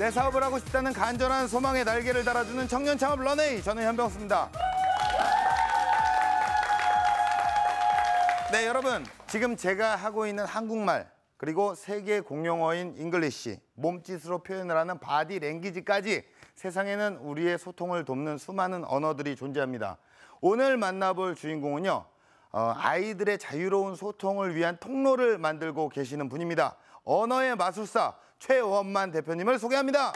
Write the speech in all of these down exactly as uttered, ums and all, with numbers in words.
내 사업을 하고 싶다는 간절한 소망에 날개를 달아주는 청년 창업 런웨이, 저는 현병수입니다. 네, 여러분, 지금 제가 하고 있는 한국말, 그리고 세계 공용어인 잉글리시, 몸짓으로 표현을 하는 바디 랭귀지까지 세상에는 우리의 소통을 돕는 수많은 언어들이 존재합니다. 오늘 만나볼 주인공은요, 어, 아이들의 자유로운 소통을 위한 통로를 만들고 계시는 분입니다. 언어의 마술사 최원만 대표님을 소개합니다.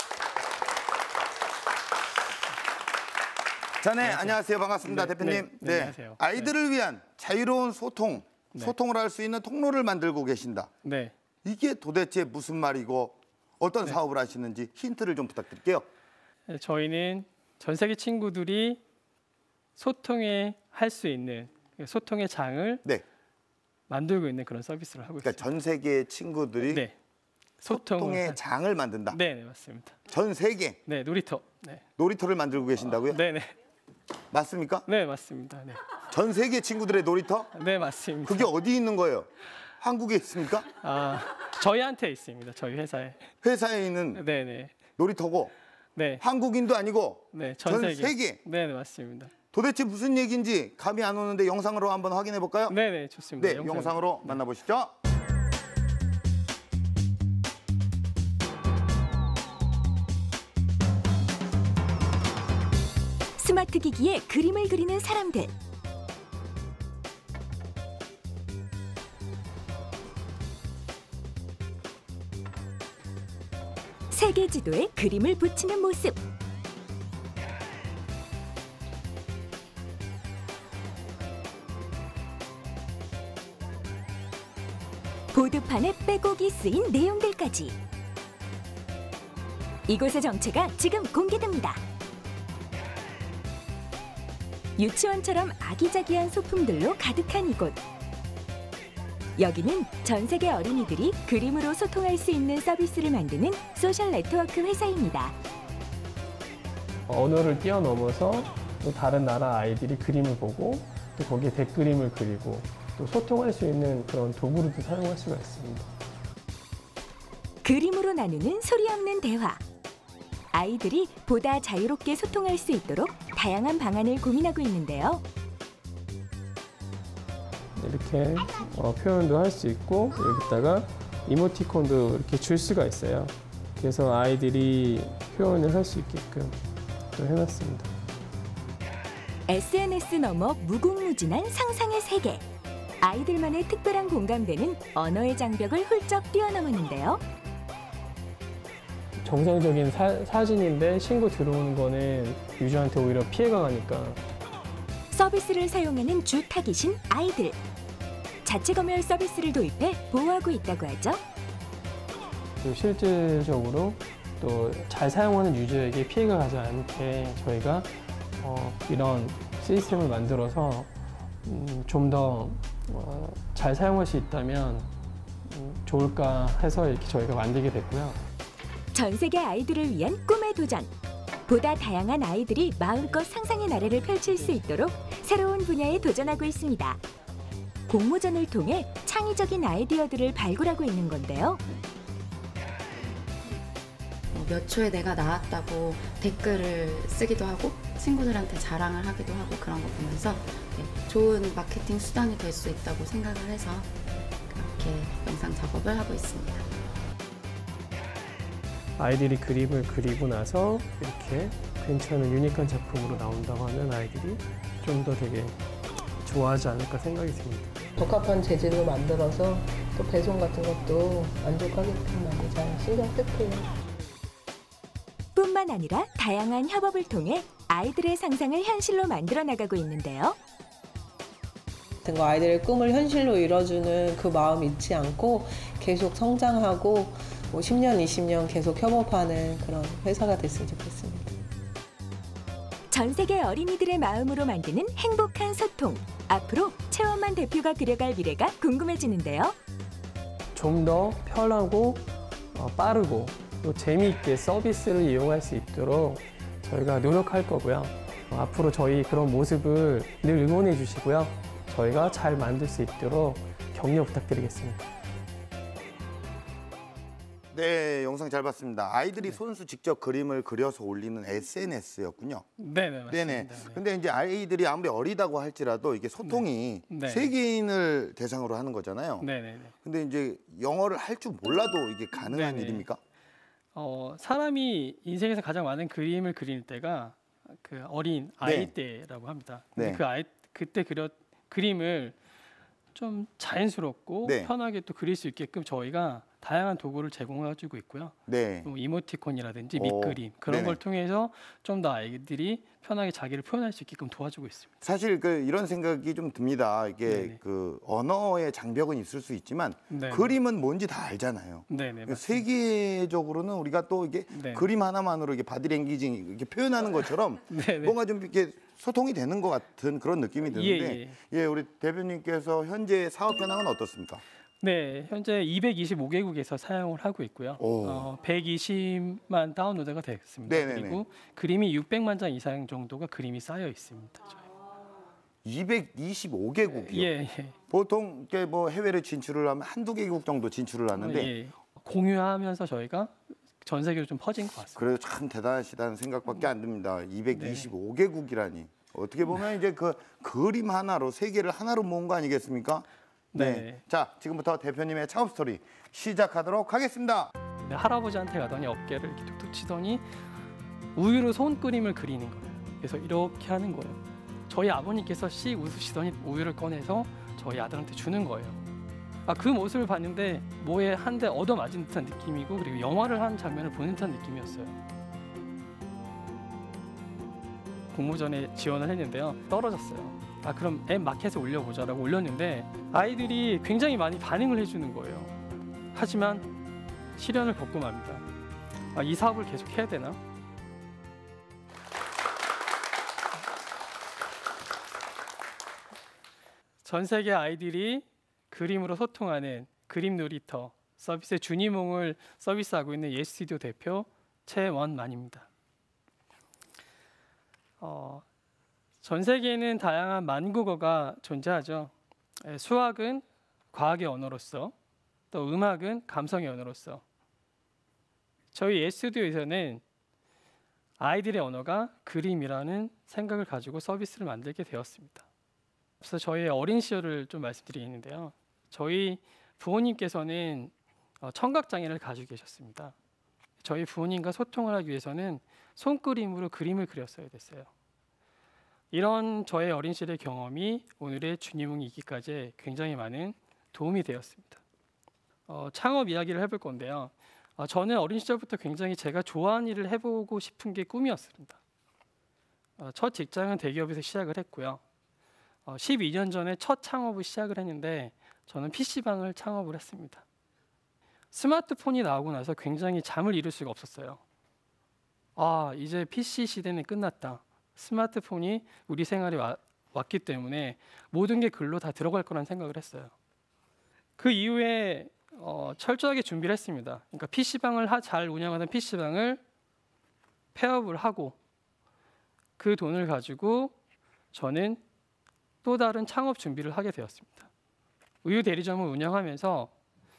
자, 네, 안녕하세요. 안녕하세요. 반갑습니다, 네, 대표님. 네, 네, 안녕하세요. 아이들을 위한 자유로운 소통, 네. 소통을 할 수 있는 통로를 만들고 계신다. 네. 이게 도대체 무슨 말이고 어떤 네. 사업을 하시는지 힌트를 좀 부탁드릴게요. 네, 저희는 전 세계 친구들이 소통에 할 수 있는 소통의 장을 네. 만들고 있는 그런 서비스를 하고 그러니까 있습니다. 전 세계 친구들이 네. 소통의 할... 장을 만든다. 네, 네, 맞습니다. 전 세계. 네, 놀이터. 네. 놀이터를 만들고 계신다고요? 네, 네. 맞습니까? 네, 맞습니다. 네. 전 세계 친구들의 놀이터? 네, 맞습니다. 그게 어디 있는 거예요? 한국에 있습니까? 아, 저희한테 있습니다. 저희 회사에. 회사에 있는 네, 네. 놀이터고. 네. 한국인도 아니고. 네, 전, 전 세계. 세계. 네, 네, 맞습니다. 도대체 무슨 얘기인지 감이 안 오는데 영상으로 한번 확인해 볼까요? 네, 네, 좋습니다. 네, 영상. 영상으로 만나보시죠. 스마트 기기에 그림을 그리는 사람들. 세계 지도에 그림을 붙이는 모습. 보드판에 빼곡히 쓰인 내용들까지. 이곳의 정체가 지금 공개됩니다. 유치원처럼 아기자기한 소품들로 가득한 이곳. 여기는 전 세계 어린이들이 그림으로 소통할 수 있는 서비스를 만드는 소셜 네트워크 회사입니다. 언어를 뛰어넘어서 또 다른 나라 아이들이 그림을 보고 또 거기에 댓그림을 그리고 또 소통할 수 있는 그런 도구로도 사용할 수가 있습니다. 그림으로 나누는 소리 없는 대화. 아이들이 보다 자유롭게 소통할 수 있도록 다양한 방안을 고민하고 있는데요. 이렇게 어, 표현도 할 수 있고 여기다가 이모티콘도 이렇게 줄 수가 있어요. 그래서 아이들이 표현을 할 수 있게끔 또 해놨습니다. 에스엔에스 넘어 무궁무진한 상상의 세계. 아이들만의 특별한 공감대는 언어의 장벽을 훌쩍 뛰어넘었는데요. 정상적인 사, 사진인데 신고 들어오는 거는 유저한테 오히려 피해가 가니까. 서비스를 사용하는 주 타깃인 아이들. 자체 검열 서비스를 도입해 보호하고 있다고 하죠. 또 실질적으로 또 잘 사용하는 유저에게 피해가 가지 않게 저희가 어, 이런 시스템을 만들어서 음, 좀 더 어, 잘 사용할 수 있다면 음, 좋을까 해서 이렇게 저희가 만들게 됐고요. 전 세계 아이들을 위한 꿈의 도전. 보다 다양한 아이들이 마음껏 상상의 나래를 펼칠 수 있도록 새로운 분야에 도전하고 있습니다. 공모전을 통해 창의적인 아이디어들을 발굴하고 있는 건데요. 몇 초에 내가 나왔다고 댓글을 쓰기도 하고 친구들한테 자랑을 하기도 하고 그런 거 보면서 좋은 마케팅 수단이 될 수 있다고 생각을 해서 그렇게 영상 작업을 하고 있습니다. 아이들이 그림을 그리고 나서 이렇게 괜찮은 유니크한 작품으로 나온다고 하면 아이들이 좀 더 되게 좋아하지 않을까 생각이 듭니다. 적합한 재질로 만들어서 또 배송 같은 것도 만족하게끔 많이 잘 신경 쓸게요. 뿐만 아니라 다양한 협업을 통해 아이들의 상상을 현실로 만들어 나가고 있는데요. 아이들의 꿈을 현실로 이뤄주는 그 마음 잊지 않고 계속 성장하고 뭐 십 년, 이십 년 계속 협업하는 그런 회사가 됐으면 좋겠습니다. 전 세계 어린이들의 마음으로 만드는 행복한 소통. 앞으로 최원만 대표가 그려갈 미래가 궁금해지는데요. 좀 더 편하고 어, 빠르고 또 재미있게 서비스를 이용할 수 있도록 저희가 노력할 거고요. 어, 앞으로 저희 그런 모습을 늘 응원해 주시고요. 저희가 잘 만들 수 있도록 격려 부탁드리겠습니다. 네, 영상 잘 봤습니다. 아이들이 손수 직접 그림을 그려서 올리는 에스엔에스였군요. 네네 맞습니다. 네네. 네. 근데 이제 아이들이 아무리 어리다고 할지라도 이게 소통이 네. 세계인을 대상으로 하는 거잖아요. 네네네. 근데 이제 영어를 할 줄 몰라도 이게 가능한 네네. 일입니까? 어, 사람이 인생에서 가장 많은 그림을 그릴 때가 그 어린 아이 네. 때라고 합니다. 근데 네. 그 아이 그때 그렸 그림을 좀 자연스럽고 네. 편하게 또 그릴 수 있게끔 저희가 다양한 도구를 제공해주고 있고요. 네. 뭐 이모티콘이라든지 오, 밑그림 그런 네네. 걸 통해서 좀 더 아이들이 편하게 자기를 표현할 수 있게끔 도와주고 있습니다. 사실 그 이런 생각이 좀 듭니다. 이게 네네. 그 언어의 장벽은 있을 수 있지만 네네. 그림은 뭔지 다 알잖아요. 네네. 그러니까 맞습니다. 세계적으로는 우리가 또 이게 네. 그림 하나만으로 이게 바디랭귀지 이렇게 표현하는 것처럼 네네. 뭔가 좀 이렇게 소통이 되는 것 같은 그런 느낌이 드는데 예, 예, 우리 대표님께서 현재 사업 현황은 어떻습니까? 네, 현재 이백이십오 개국에서 사용을 하고 있고요. 오. 어, 백이십만 다운로드가 됐습니다. 네네네. 그리고 그림이 육백만 장 이상 정도가 그림이 쌓여 있습니다. 저희. 이백이십오 개국이요. 예, 예. 보통 이렇게 뭐 해외를 진출을 하면 한두 개국 정도 진출을 하는데 예. 공유하면서 저희가 전 세계로 좀 퍼진 것 같습니다. 그래도 참 대단하시다는 생각밖에 안 듭니다. 이백이십오 개국이라니. 어떻게 보면 이제 그 그림 하나로 세계를 하나로 모은 거 아니겠습니까? 네. 네. 자, 지금부터 대표님의 창업 스토리 시작하도록 하겠습니다. 네, 할아버지한테 가더니 어깨를 이렇게 툭툭 치더니 우유로 손그림을 그리는 거예요. 그래서 이렇게 하는 거예요. 저희 아버님께서 씩 웃으시더니 우유를 꺼내서 저희 아들한테 주는 거예요. 아, 그 모습을 봤는데 뭐에 한 대 얻어맞은 듯한 느낌이고 그리고 영화를 한 장면을 보는 듯한 느낌이었어요. 공모전에 지원을 했는데요. 떨어졌어요. 아, 그럼 앱 마켓에 올려보자라고 올렸는데 아이들이 굉장히 많이 반응을 해주는 거예요. 하지만 시련을 겪고 맙니다. 아, 이 사업을 계속 해야 되나? 전 세계 아이들이 그림으로 소통하는 그림 놀이터 서비스의 주니몽을 서비스하고 있는 예스튜디오 대표 최원만입니다. 어, 전 세계에는 다양한 만국어가 존재하죠. 예, 수학은 과학의 언어로서, 또 음악은 감성의 언어로서. 저희 예스튜디오에서는 아이들의 언어가 그림이라는 생각을 가지고 서비스를 만들게 되었습니다. 그래서 저희 어린 시절을 좀 말씀드리겠는데요. 저희 부모님께서는 어, 청각장애를 가지고 계셨습니다. 저희 부모님과 소통을 하기 위해서는 손그림으로 그림을 그렸어야 됐어요. 이런 저의 어린 시절의 경험이 오늘의 주니몽이 있기까지 굉장히 많은 도움이 되었습니다. 어, 창업 이야기를 해볼 건데요. 어, 저는 어린 시절부터 굉장히 제가 좋아하는 일을 해보고 싶은 게 꿈이었습니다. 어, 첫 직장은 대기업에서 시작을 했고요. 어, 십이 년 전에 첫 창업을 시작을 했는데 저는 피시방을 창업을 했습니다. 스마트폰이 나오고 나서 굉장히 잠을 이룰 수가 없었어요. 아, 이제 피씨 시대는 끝났다. 스마트폰이 우리 생활에 와, 왔기 때문에 모든 게 글로 다 들어갈 거란 생각을 했어요. 그 이후에 어, 철저하게 준비를 했습니다. 그러니까 피시방을 하, 잘 운영하던 피시방을 폐업을 하고 그 돈을 가지고 저는 또 다른 창업 준비를 하게 되었습니다. 우유 대리점을 운영하면서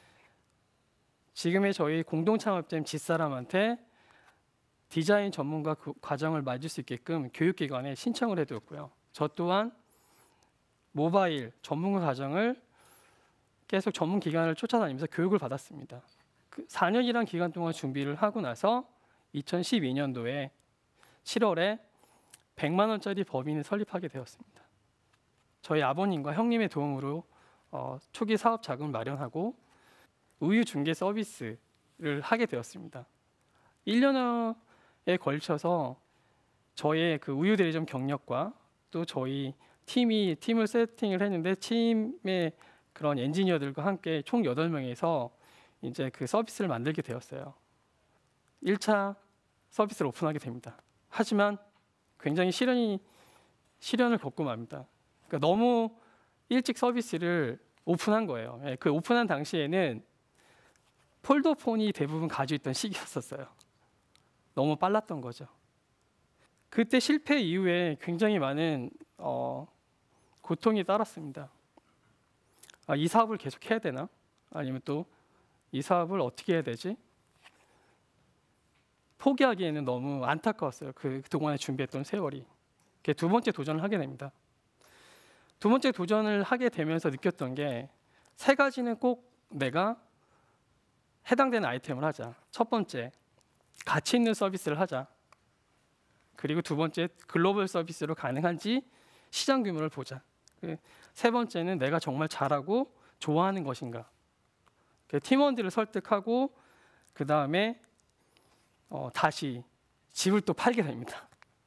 지금의 저희 공동 창업자인 집사람한테 디자인 전문가 그 과정을 맞을 수 있게끔 교육기관에 신청을 해두었고요. 저 또한 모바일 전문가 과정을 계속 전문 기관을 쫓아다니면서 교육을 받았습니다. 그 사 년이란 기간 동안 준비를 하고 나서 이천십이 년도에 칠월에 백만 원짜리 법인을 설립하게 되었습니다. 저희 아버님과 형님의 도움으로 어, 초기 사업 자금을 마련하고 우유 중개 서비스를 하게 되었습니다. 일 년에 걸쳐서 저의 그 우유 대리점 경력과 또 저희 팀이 팀을 세팅을 했는데 팀의 그런 엔지니어들과 함께 총 여덟 명에서 이제 그 서비스를 만들게 되었어요. 일 차 서비스를 오픈하게 됩니다. 하지만 굉장히 시련이 시련을 겪고 맙니다. 그러니까 너무 일찍 서비스를 오픈한 거예요. 예, 그 오픈한 당시에는 폴더폰이 대부분 가지고 있던 시기였었어요. 너무 빨랐던 거죠. 그때 실패 이후에 굉장히 많은 어, 고통이 따랐습니다. 아, 이 사업을 계속 해야 되나? 아니면 또 이 사업을 어떻게 해야 되지? 포기하기에는 너무 안타까웠어요. 그 동안에 준비했던 세월이. 두 번째 도전을 하게 됩니다. 두 번째 도전을 하게 되면서 느꼈던 게 세 가지는 꼭 내가 해당되는 아이템을 하자. 첫 번째, 가치 있는 서비스를 하자. 그리고 두 번째, 글로벌 서비스로 가능한지 시장 규모를 보자. 세 번째는 내가 정말 잘하고 좋아하는 것인가. 팀원들을 설득하고 그 다음에 어, 다시 집을 또 팔게 됩니다.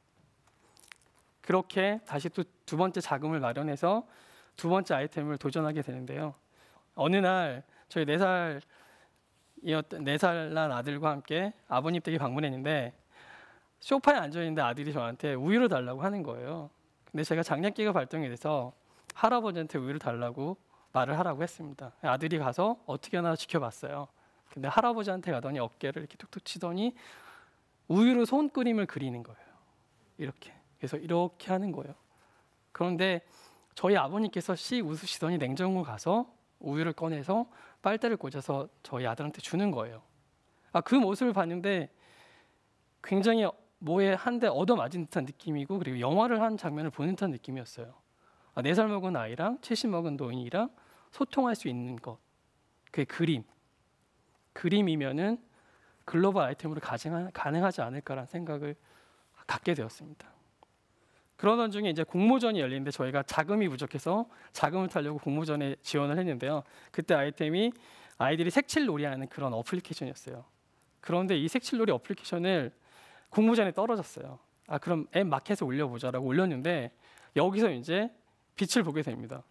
그렇게 다시 또 두 번째 자금을 마련해서 두 번째 아이템을 도전하게 되는데요. 어느 날 저희 네 살이었던 네 살 난 아들과 함께 아버님 댁에 방문했는데 소파에 앉아 있는데 아들이 저한테 우유를 달라고 하는 거예요. 근데 제가 장난기가 발동이 돼서 할아버지한테 우유를 달라고 말을 하라고 했습니다. 아들이 가서 어떻게 하나 지켜봤어요. 근데 할아버지한테 가더니 어깨를 이렇게 툭툭 치더니 우유로 손그림을 그리는 거예요. 이렇게. 그래서 이렇게 하는 거예요. 그런데 저희 아버님께서 씩 웃으시더니 냉장고 가서 우유를 꺼내서 빨대를 꽂아서 저희 아들한테 주는 거예요. 아, 그 모습을 봤는데 굉장히 뭐에 한 대 얻어맞은 듯한 느낌이고 그리고 영화를 한 장면을 보는 듯한 느낌이었어요. 아, 네 살 먹은 아이랑 칠십 먹은 노인이랑 소통할 수 있는 것. 그게 그림. 그림이면은 글로벌 아이템으로 가능하지 않을까라는 생각을 갖게 되었습니다. 그러던 중에 이제 공모전이 열리는데 저희가 자금이 부족해서 자금을 타려고 공모전에 지원을 했는데요. 그때 아이템이 아이들이 색칠놀이하는 그런 어플리케이션이었어요. 그런데 이 색칠놀이 어플리케이션을 공모전에 떨어졌어요. 아, 그럼 앱 마켓에 올려보자라고 올렸는데 여기서 이제 빛을 보게 됩니다.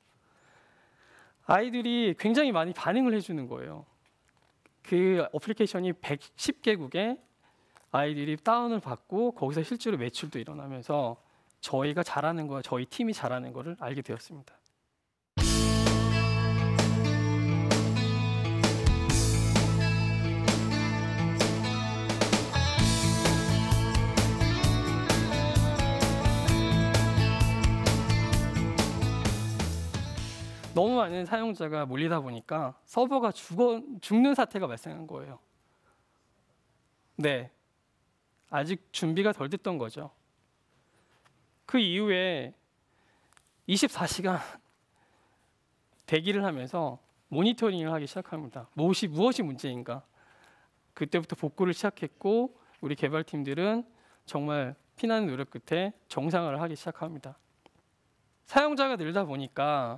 아이들이 굉장히 많이 반응을 해주는 거예요. 그 어플리케이션이 백십 개국에 아이들이 다운을 받고 거기서 실제로 매출도 일어나면서 저희가 잘하는 거, 저희 팀이 잘하는 거를 알게 되었습니다. 너무 많은 사용자가 몰리다 보니까 서버가 죽어, 죽는 사태가 발생한 거예요. 네, 아직 준비가 덜 됐던 거죠. 그 이후에 이십사 시간 대기를 하면서 모니터링을 하기 시작합니다. 무엇이, 무엇이 문제인가? 그때부터 복구를 시작했고 우리 개발팀들은 정말 피나는 노력 끝에 정상화를 하기 시작합니다. 사용자가 늘다 보니까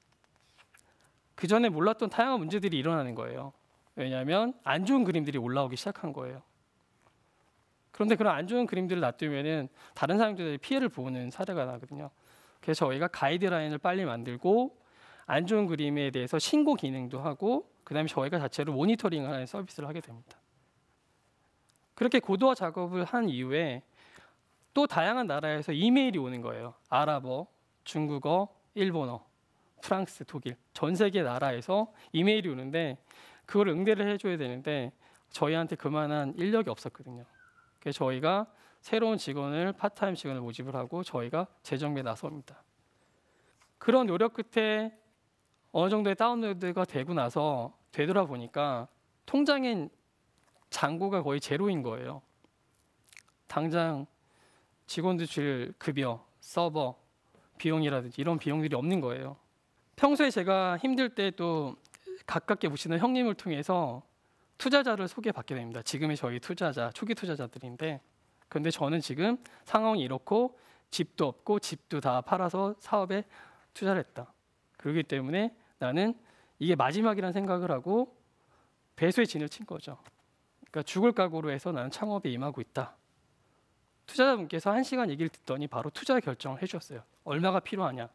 그 전에 몰랐던 다양한 문제들이 일어나는 거예요. 왜냐하면 안 좋은 그림들이 올라오기 시작한 거예요. 그런데 그런 안 좋은 그림들을 놔두면은 다른 사용자들이 피해를 보는 사례가 나거든요. 그래서 저희가 가이드라인을 빨리 만들고 안 좋은 그림에 대해서 신고 기능도 하고 그다음에 저희가 자체로 모니터링하는 서비스를 하게 됩니다. 그렇게 고도화 작업을 한 이후에 또 다양한 나라에서 이메일이 오는 거예요. 아랍어, 중국어, 일본어, 프랑스, 독일 전 세계 나라에서 이메일이 오는데 그걸 응대를 해줘야 되는데 저희한테 그만한 인력이 없었거든요. 그래서 저희가 새로운 직원을 파트타임 직원을 모집을 하고 저희가 재정비에 나섭니다. 그런 노력 끝에 어느 정도의 다운로드가 되고 나서 되돌아보니까 통장엔 잔고가 거의 제로인 거예요. 당장 직원들 줄 급여, 서버, 비용이라든지 이런 비용들이 없는 거예요. 평소에 제가 힘들 때 또 가깝게 보시는 형님을 통해서 투자자를 소개받게 됩니다. 지금의 저희 투자자, 초기 투자자들인데 그런데 저는 지금 상황이 이렇고 집도 없고 집도 다 팔아서 사업에 투자를 했다. 그렇기 때문에 나는 이게 마지막이라는 생각을 하고 배수의 진을 친 거죠. 그러니까 죽을 각오로 해서 나는 창업에 임하고 있다. 투자자분께서 한 시간 얘기를 듣더니 바로 투자 결정을 해주셨어요. 얼마가 필요하냐.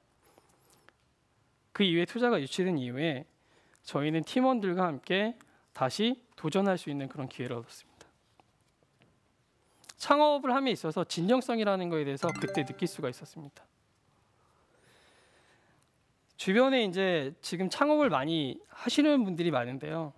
그 이후에 투자가 유치된 이후에 저희는 팀원들과 함께 다시 도전할 수 있는 그런 기회를 얻었습니다. 창업을 함에 있어서 진정성이라는 것에 대해서 그때 느낄 수가 있었습니다. 주변에 이제 지금 창업을 많이 하시는 분들이 많은데요.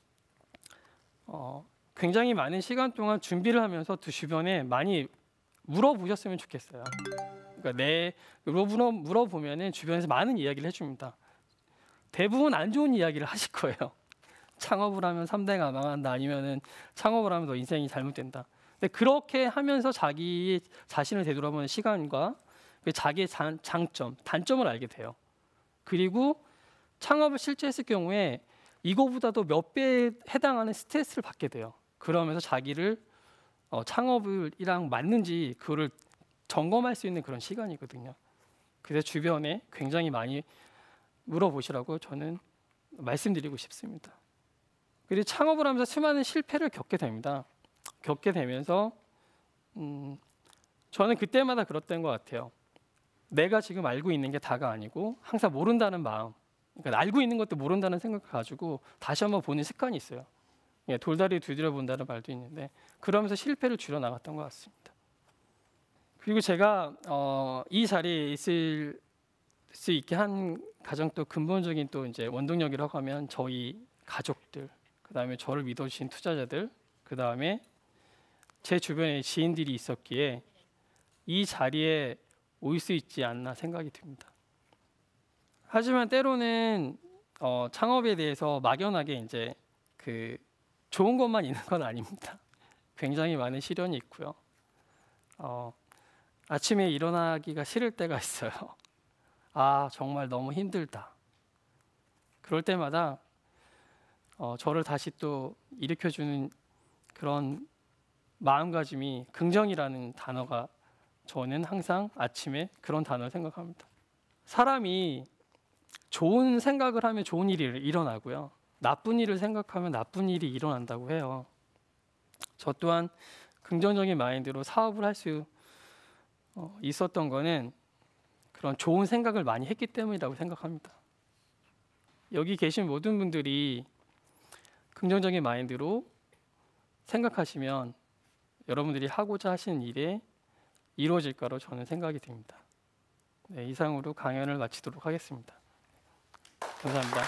어, 굉장히 많은 시간 동안 준비를 하면서 또 주변에 많이 물어보셨으면 좋겠어요. 그러니까 내 물어 물어보면은 주변에서 많은 이야기를 해줍니다. 대부분 안 좋은 이야기를 하실 거예요. 창업을 하면 삼 대 가망한다 아니면은 창업을 하면 너 인생이 잘못된다. 근데 그렇게 하면서 자기 자신을 되돌아보는 시간과 자기의 장, 장점, 단점을 알게 돼요. 그리고 창업을 실제 했을 경우에 이거보다도 몇 배에 해당하는 스트레스를 받게 돼요. 그러면서 자기를 어, 창업이랑 맞는지 그거를 점검할 수 있는 그런 시간이거든요. 그래서 주변에 굉장히 많이 물어보시라고 저는 말씀드리고 싶습니다. 그리고 창업을 하면서 수많은 실패를 겪게 됩니다. 겪게 되면서 음, 저는 그때마다 그랬던 것 같아요. 내가 지금 알고 있는 게 다가 아니고 항상 모른다는 마음, 그러니까 알고 있는 것도 모른다는 생각을 가지고 다시 한번 보는 습관이 있어요. 예, 돌다리 두드려 본다는 말도 있는데 그러면서 실패를 줄여 나갔던 것 같습니다. 그리고 제가 어, 이 자리에 있을 수 있게 한 가장 또 근본적인 또 이제 원동력이라고 하면 저희 가족들, 그 다음에 저를 믿어주신 투자자들, 그 다음에 제 주변에 지인들이 있었기에 이 자리에 올 수 있지 않나 생각이 듭니다. 하지만 때로는 어, 창업에 대해서 막연하게 이제 그 좋은 것만 있는 건 아닙니다. 굉장히 많은 시련이 있고요. 어, 아침에 일어나기가 싫을 때가 있어요. 아, 정말 너무 힘들다. 그럴 때마다 어, 저를 다시 또 일으켜주는 그런 마음가짐이 긍정이라는 단어가 저는 항상 아침에 그런 단어를 생각합니다. 사람이 좋은 생각을 하면 좋은 일이 일어나고요. 나쁜 일을 생각하면 나쁜 일이 일어난다고 해요. 저 또한 긍정적인 마인드로 사업을 할 수 어, 있었던 거는 그런 좋은 생각을 많이 했기 때문이라고 생각합니다. 여기 계신 모든 분들이 긍정적인 마인드로 생각하시면 여러분들이 하고자 하시는 일에 이루어질 거로 저는 생각이 됩니다. 네, 이상으로 강연을 마치도록 하겠습니다. 감사합니다.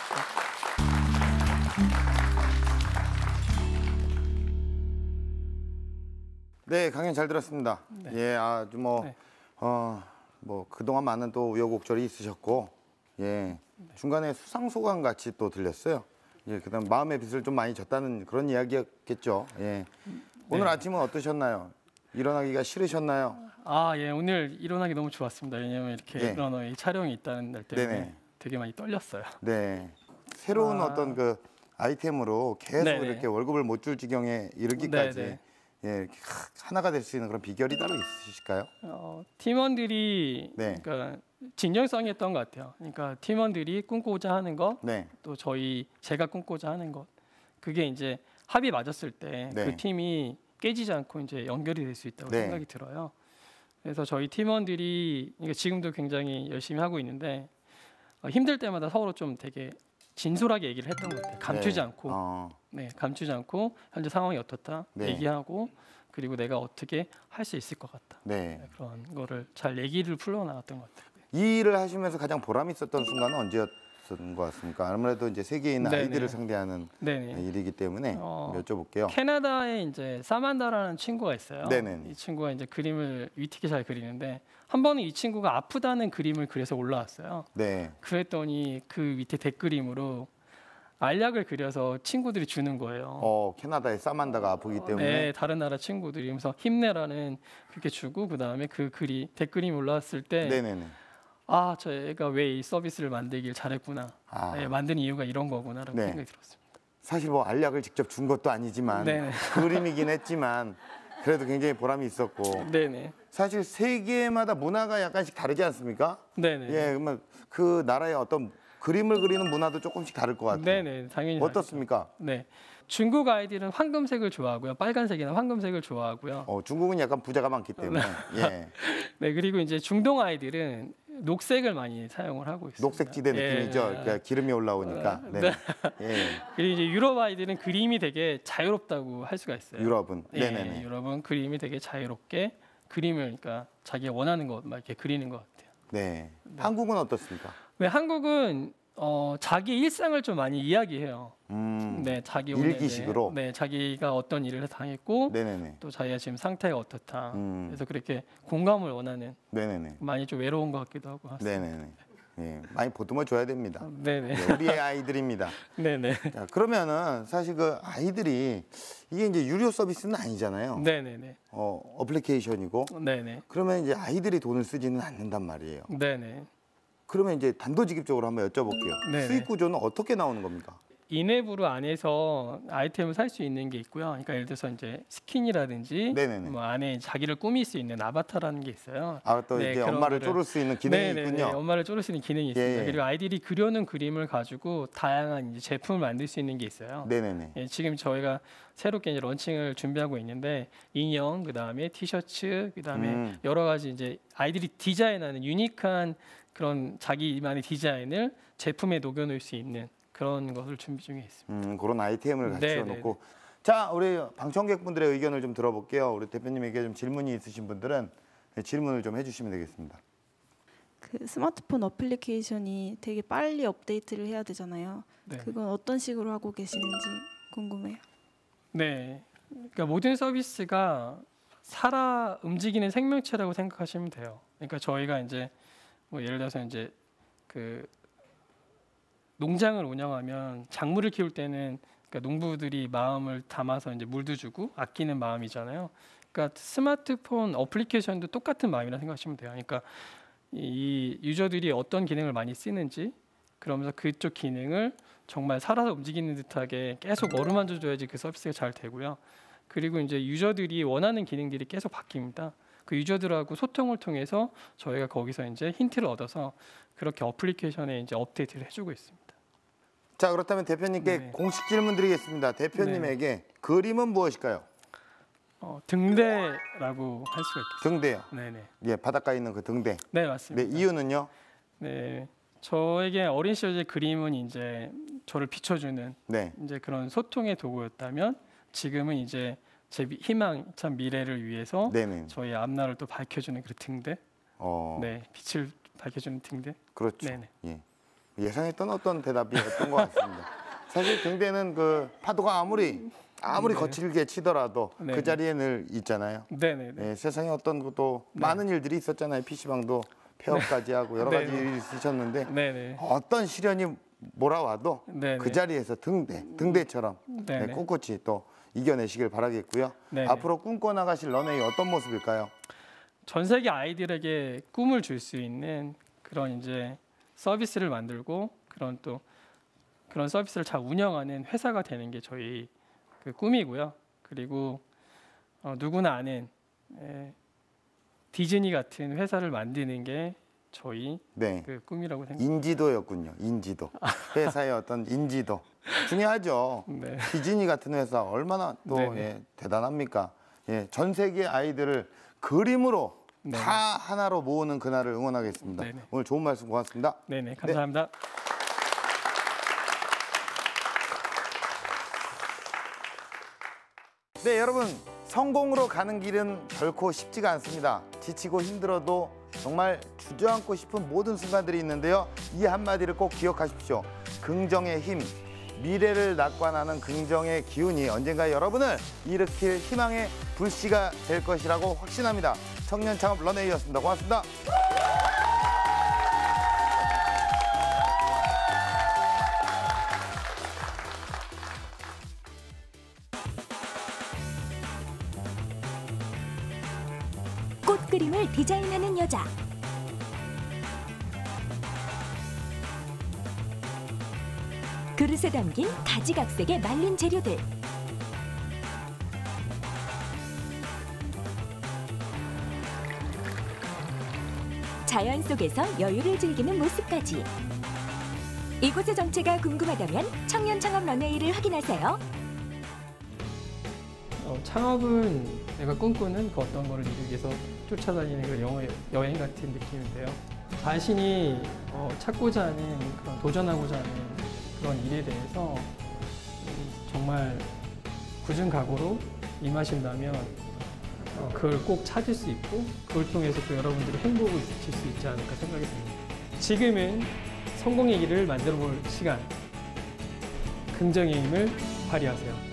네, 강연 잘 들었습니다. 네. 예, 아주 뭐, 네. 어, 뭐 그동안 많은 또 우여곡절이 있으셨고, 예, 중간에 수상소감 같이 또 들렸어요. 예, 그다음 마음의 빚을 좀 많이 졌다는 그런 이야기였겠죠. 예, 오늘 네. 아침은 어떠셨나요? 일어나기가 싫으셨나요? 아, 예, 오늘 일어나기 너무 좋았습니다. 왜냐하면 이렇게 네. 이런 어, 이 촬영이 있다는 날 때문에 네네. 되게 많이 떨렸어요. 네, 새로운 아. 어떤 그 아이템으로 계속 네네. 이렇게 월급을 못 줄 지경에 이르기까지 네네. 예, 이렇게 하나가 될 수 있는 그런 비결이 따로 있으실까요? 어, 팀원들이 네. 그러니까 진정성이었던 것 같아요. 그러니까 팀원들이 꿈꾸고자 하는 것, 네, 또 저희 제가 꿈꾸고자 하는 것, 그게 이제 합이 맞았을 때 그 네. 팀이 깨지지 않고 이제 연결이 될 수 있다고 네. 생각이 들어요. 그래서 저희 팀원들이 그러니까 지금도 굉장히 열심히 하고 있는데 어, 힘들 때마다 서로 좀 되게 진솔하게 얘기를 했던 것 같아요. 감추지 네. 않고, 어, 네, 감추지 않고 현재 상황이 어떻다 네. 얘기하고 그리고 내가 어떻게 할 수 있을 것 같다. 네. 네, 그런 거를 잘 얘기를 풀어나갔던 것 같아요. 이 일을 하시면서 가장 보람 있었던 순간은 언제였던 것 같습니까? 아무래도 이제 세계에 있는 네네. 아이들을 상대하는 네네. 일이기 때문에 어, 여쭤볼게요. 캐나다에 이제 사만다라는 친구가 있어요. 네네. 이 친구가 이제 그림을 위트게 잘 그리는데 한 번은 이 친구가 아프다는 그림을 그려서 올라왔어요. 네. 그랬더니 그 밑에 댓글임으로 알약을 그려서 친구들이 주는 거예요. 어, 캐나다의 사만다가 아프기 때문에 네, 다른 나라 친구들이 그래서 힘내라는 그렇게 주고 그 다음에 그 글이 댓글이 올라왔을 때 네네네. 아, 저 애가 왜 이 서비스를 만들길 잘했구나. 아. 네, 만든 이유가 이런 거구나라고 네. 생각이 들었습니다. 사실 뭐 알약을 직접 준 것도 아니지만 네네. 그림이긴 했지만 그래도 굉장히 보람이 있었고 네네. 사실 세계마다 문화가 약간씩 다르지 않습니까? 네네. 예, 그러면 그 나라의 어떤 그림을 그리는 문화도 조금씩 다를 것 같아요. 네네. 당연히 어떻습니까? 다르죠. 네. 중국 아이들은 황금색을 좋아하고요. 빨간색이나 황금색을 좋아하고요. 어, 중국은 약간 부자가 많기 때문에 예, 네, 그리고 이제 중동 아이들은 녹색을 많이 사용을 하고 있습니다. 녹색지대 느낌이죠. 예. 그러니까 기름이 올라오니까. 네. 네. 예, 그리고 이제 유럽 아이들은 그림이 되게 자유롭다고 할 수가 있어요. 유럽은. 예, 네네네. 유럽은 그림이 되게 자유롭게 그림을 그러니까 자기가 원하는 것 막 이렇게 그리는 것 같아요. 네. 한국은 어떻습니까? 네, 한국은 어, 자기 일상을 좀 많이 이야기해요. 음, 네, 자기 오늘 일기식으로? 네, 네, 자기가 어떤 일을 당했고 네네네. 또 자기가 지금 상태가 어떻다. 음. 그래서 그렇게 공감을 원하는 네네네. 많이 좀 외로운 것 같기도 하고. 네네네. 예, 많이 보듬어 줘야 됩니다. 네네. 예, 우리의 아이들입니다. 네네. 자, 그러면은 사실 그 아이들이 이게 이제 유료 서비스는 아니잖아요. 네네네. 어, 어플리케이션이고 네네. 그러면 이제 아이들이 돈을 쓰지는 않는단 말이에요. 네네. 그러면 이제 단도직입적으로 한번 여쭤볼게요. 네네. 수익 구조는 어떻게 나오는 겁니까? 인앱으로 안에서 아이템을 살 수 있는 게 있고요. 그러니까 예를 들어서 이제 스킨이라든지 네네네. 뭐 안에 자기를 꾸밀 수 있는 아바타라는 게 있어요. 아, 또 네, 이제 그런 엄마를 거를- 쪼를 수 있는 기능이 네네네. 있군요. 엄마를 쪼를 수 있는 기능이 있습니다. 예. 그리고 아이들이 그려놓은 그림을 가지고 다양한 이제 제품을 만들 수 있는 게 있어요. 네네네. 예, 지금 저희가 새롭게 이제 런칭을 준비하고 있는데 인형, 그다음에 티셔츠, 그다음에 음. 여러 가지 이제 아이들이 디자인하는 유니크한 그런 자기만의 디자인을 제품에 녹여놓을 수 있는 그런 것을 준비 중에 있습니다. 음, 그런 아이템을 갖춰 네네네. 놓고. 자, 우리 방청객분들의 의견을 좀 들어볼게요. 우리 대표님에게 좀 질문이 있으신 분들은 질문을 좀 해주시면 되겠습니다. 그 스마트폰 어플리케이션이 되게 빨리 업데이트를 해야 되잖아요. 네. 그건 어떤 식으로 하고 계시는지 궁금해요. 네, 그러니까 모든 서비스가 살아 움직이는 생명체라고 생각하시면 돼요. 그러니까 저희가 이제 뭐 예를 들어서 이제 그 농장을 운영하면 작물을 키울 때는 그러니까 농부들이 마음을 담아서 이제 물도 주고 아끼는 마음이잖아요. 그러니까 스마트폰 어플리케이션도 똑같은 마음이라 생각하시면 돼요. 그러니까 이 유저들이 어떤 기능을 많이 쓰는지 그러면서 그쪽 기능을 정말 살아서 움직이는 듯하게 계속 어루만져 줘야지 그 서비스가 잘 되고요. 그리고 이제 유저들이 원하는 기능들이 계속 바뀝니다. 그 유저들하고 소통을 통해서 저희가 거기서 이제 힌트를 얻어서 그렇게 어플리케이션에 이제 업데이트를 해주고 있습니다. 자, 그렇다면 대표님께 네. 공식 질문 드리겠습니다. 대표님에게 그림은 무엇일까요? 어, 등대라고 할 수가 있겠습니다. 등대요. 네네. 예, 바닷가에 있는 그 등대. 네 네, 맞습니다. 이유는요? 네, 저에게 어린 시절 그림은 이제 저를 비춰주는 네. 이제 그런 소통의 도구였다면 지금은 이제 제 미- 희망, 참 미래를 위해서 네네. 저희 앞날을 또 밝혀주는 그 등대, 어, 네 빛을 밝혀주는 등대. 그렇죠. 네네. 예. 예상했던 어떤 대답이었던 것 같습니다. 사실 등대는 그 파도가 아무리 아무리 네. 거칠게 치더라도 네. 그 자리에 늘 있잖아요. 네네네. 예, 세상에 어떤 것도 네. 많은 일들이 있었잖아요. 피시방도 폐업까지 하고 여러 가지 네. 일이 있으셨는데 네네. 어떤 시련이 몰아와도 네네. 그 자리에서 등대, 등대처럼 네, 네네. 꿋꿋이 또 이겨내시길 바라겠고요. 네네. 앞으로 꿈꿔 나가실 런웨이 어떤 모습일까요? 전 세계 아이들에게 꿈을 줄 수 있는 그런 이제 서비스를 만들고 그런 또 그런 서비스를 잘 운영하는 회사가 되는 게 저희 그 꿈이고요. 그리고 어, 누구나 아는 에, 디즈니 같은 회사를 만드는 게 저희 네. 그 꿈이라고 생각합니다. 인지도였군요. 인지도. 회사의 어떤 인지도. 중요하죠. 네. 디즈니 같은 회사 얼마나 또 네네. 예, 대단합니까? 예, 전 세계 아이들을 그림으로 네. 다 하나로 모으는 그날을 응원하겠습니다. 네네. 오늘 좋은 말씀 고맙습니다. 네네 감사합니다. 네, 여러분 성공으로 가는 길은 결코 쉽지가 않습니다. 지치고 힘들어도 정말 주저앉고 싶은 모든 순간들이 있는데요. 이 한마디를 꼭 기억하십시오. 긍정의 힘, 미래를 낙관하는 긍정의 기운이 언젠가 여러분을 일으킬 희망의 불씨가 될 것이라고 확신합니다. 청년 창업 런웨이였습니다. 고맙습니다. 꽃 그림을 디자인하는 여자. 그릇에 담긴 가지각색의 말린 재료들. 자연 속에서 여유를 즐기는 모습까지. 이곳의 정체가 궁금하다면 청년 창업 런웨이를 확인하세요. 어, 창업은 내가 꿈꾸는 그 어떤 거를 이루기 위해서 쫓아다니는 그 영어, 여행 같은 느낌인데요. 자신이 어, 찾고자 하는 그런 도전하고자 하는 그런 일에 대해서 음, 정말 굳은 각오로 임하신다면 어, 그걸 꼭 찾을 수 있고 그걸 통해서 또 여러분들이 행복을 느낄 수 있지 않을까 생각이 듭니다. 지금은 성공의 길을 만들어 볼 시간. 긍정의 힘을 발휘하세요.